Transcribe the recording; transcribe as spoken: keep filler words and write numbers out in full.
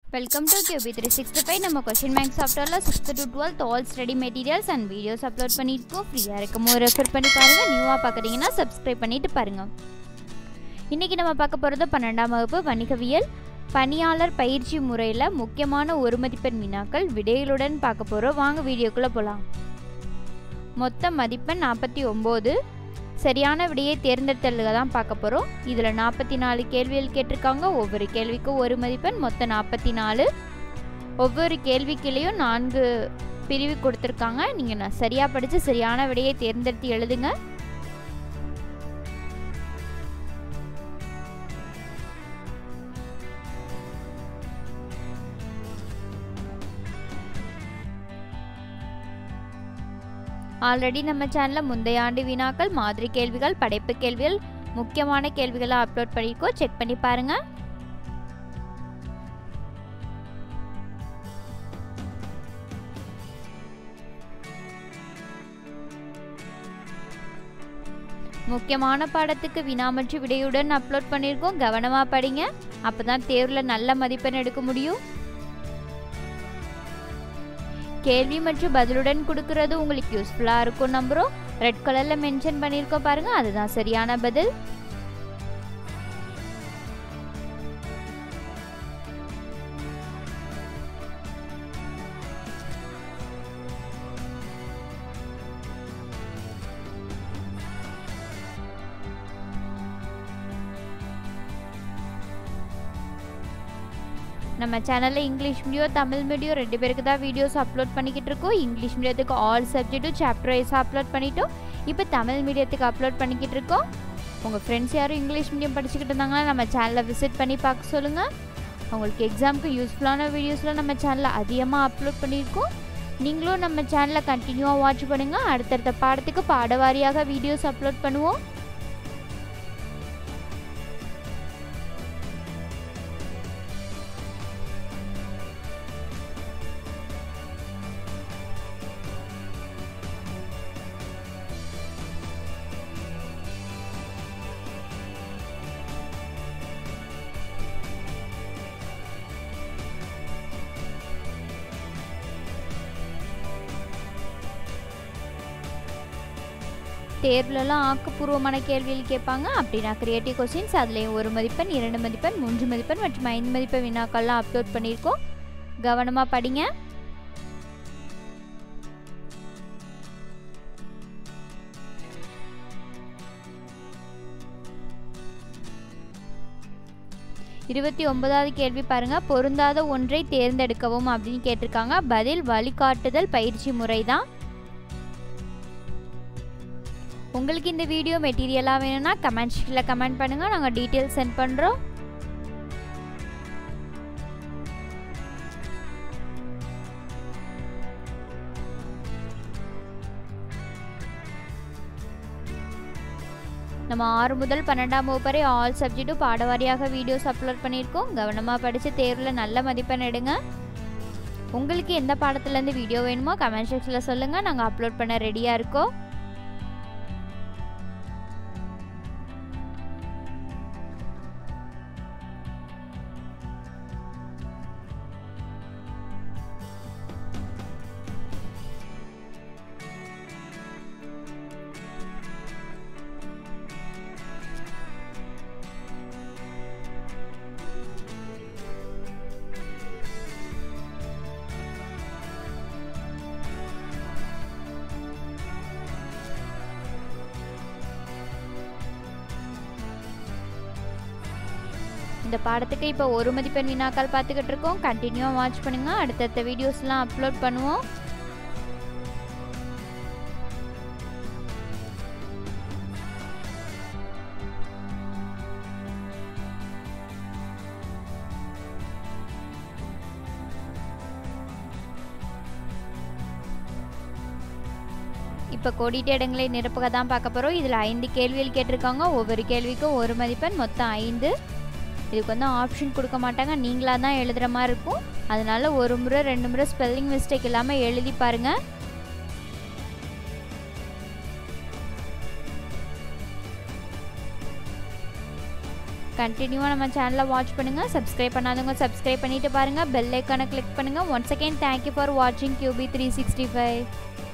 Welcome to Q B three sixty-five. நம்ம question bank softwareல sixth to twelfth all study materials and videos upload பண்ணிருக்கோம். ஃப்ரீயா இருக்கும்போது refer பண்ணி பாருங்க. நியூவா பார்க்கறீங்கன்னா subscribe பண்ணிட்டு பாருங்க. இன்னைக்கு நம்ம பார்க்க போறது பன்னிரண்டாம் வகுப்பு வணிகவியல் பணியாளர் பயிற்சி முறையில முக்கியமான ஒரு மதிப்பெண் வினாக்கள் விடைகளுடன் பார்க்க போறோம். வாங்க வீடியோக்குள்ள போலாம். மொத்த மதிப்பெண் நாற்பத்தி ஒன்பது. சரியான விடையை தேர்ந்தெடுத்தல்ல தான் பார்க்க போறோம். இதுல நாற்பத்தி நாலு கேள்விகள் கேட்டிருக்காங்க. ஒவ்வொரு கேள்விக்கும் ஒரு மதிப்பெண், மொத்தம் நாற்பத்தி நாலு. ஒவ்வொரு கேள்விக்குள்ளேயும் நான்கு பிரிவு கொடுத்திருக்காங்க. நீங்க சரியா படிச்சு சரியான விடையை தேர்ந்தெடுத்து எழுதுங்க. ஆல்ரெடி நம்ம சேனல்ல முந்தைய ஆண்டு வினாக்கள், மாதிரி கேள்விகள், படைப்பு கேள்விகள், முக்கியமான கேள்விகளை அப்லோட் பண்ணிருக்கோம். செக் பண்ணி பாருங்க. முக்கியமான பாடத்துக்கு வினா மற்றும் விடையுடன் அப்லோட் பண்ணிருக்கோம். கவனமா படிங்க. அப்பதான் தேர்வுல நல்ல மதிப்பெண் எடுக்க முடியும். கேள்வி மற்றும் பதிலுடன் கொடுக்கிறது உங்களுக்கு யூஸ்ஃபுல்லா இருக்கும் நம்புறோம். ரெட் கலர்ல மென்ஷன் பண்ணிருக்கோம் பாருங்க, அதுதான் சரியான பதில். நம்ம சேனல்ல இங்கிலீஷ் மீடியம் தமிழ் மீடியம் ரெண்டு பேருக்கு தான் வீடியோஸ் அப்லோட் பண்ணிக்கிட்டு இருக்கோம். இங்கிலீஷ் மீடியத்துக்கு ஆல் சப்ஜெக்ட்டும் சாப்டர் வைஸ் அப்லோட் பண்ணிட்டோம். இப்போ தமிழ் மீடியத்துக்கு அப்லோட் பண்ணிக்கிட்டு இருக்கோம். உங்கள் ஃப்ரெண்ட்ஸ் யாரும் இங்கிலீஷ் மீடியம் படிச்சுக்கிட்டு இருந்தாங்கன்னா நம்ம சேனலை விசிட் பண்ணி பார்க்க சொல்லுங்கள். உங்களுக்கு எக்ஸாமுக்கு யூஸ்ஃபுல்லான வீடியோஸ்லாம் நம்ம சேனலில் அதிகமாக அப்லோட் பண்ணியிருக்கோம். நீங்களும் நம்ம சேனலை கண்டினியூவாக வாட்ச் பண்ணுங்கள். அடுத்தடுத்த பாடத்துக்கு பாடவாரியாக வீடியோஸ் அப்லோட் பண்ணுவோம். தேர்வுலலாம் ஆக்கப்பூர்வமான கேள்விகள் கேட்பாங்க. அப்படின்னா கிரியேட்டிவ் கொஸ்டின்ஸ் அதுலேயும் ஒரு மதிப்பெண், இரண்டு மதிப்பெண், மூன்று மதிப்பெண் மற்றும் ஐந்து மதிப்பெண் வினாக்கள்லாம் அப்லோட் பண்ணியிருக்கோம். கவனமாக படிங்க. இருபத்தி ஒன்பதாவது கேள்வி பாருங்க. பொருந்தாத ஒன்றை தேர்ந்தெடுக்கவும் அப்படின்னு கேட்டிருக்காங்க. பதில் வழிகாட்டுதல் பயிற்சி முறை தான். உங்களுக்கு இந்த வீடியோ மெட்டீரியலாக வேணும்னா கமெண்ட் செக்ஷனில் கமெண்ட் பண்ணுங்கள். நாங்கள் டீட்டெயில்ஸ் சென்ட் பண்ணுறோம். நம்ம ஆறு முதல் பன்னெண்டாம் வகுப்பு வரை ஆல் சப்ஜெக்ட்டும் பாடவாரியாக வீடியோஸ் அப்லோட் பண்ணியிருக்கோம். கவனமாக படித்து தேர்வில் நல்ல மதிப்பெண் எடுங்க. உங்களுக்கு எந்த பாடத்துலேருந்து வீடியோ வேணுமோ கமெண்ட் செக்ஷனில் சொல்லுங்கள். நாங்கள் அப்லோட் பண்ண ரெடியாக இருக்கோம். இந்த பாடத்துக்கு இப்போ ஒரு மதிப்பெண் வினாக்கள் பார்த்துக்கிட்டு இருக்கோம். கண்டினியூவாக வாட்ச் பண்ணுங்க. அடுத்தடுத்த வீடியோஸ்லாம் அப்லோட் பண்ணுவோம். இப்போ கோடிட்ட இடங்களை நிரப்புக தான் பார்க்க போகிறோம். இதில் ஐந்து கேள்விகள் கேட்டிருக்காங்க. ஒவ்வொரு கேள்விக்கும் ஒரு மதிப்பெண், மொத்தம் ஐந்து. இதுக்கு வந்து ஆப்ஷன் கொடுக்க மாட்டாங்க, நீங்களாக தான் எழுதுகிற மாதிரி இருக்கும். அதனால ஒரு முறை ரெண்டு முறை ஸ்பெல்லிங் மிஸ்டேக் இல்லாமல் எழுதி பாருங்கள். கண்டினியூவாக நம்ம சேனலை வாட்ச் பண்ணுங்கள். சப்ஸ்கிரைப் பண்ணாதவங்க சப்ஸ்கிரைப் பண்ணிவிட்டு பாருங்கள். பெல் ஐக்கானை கிளிக் பண்ணுங்கள். ஒன்ஸ் அகெயின் தேங்க்யூ ஃபார் வாட்சிங் கியூபி த்ரீ சிக்ஸ்டி ஃபைவ்.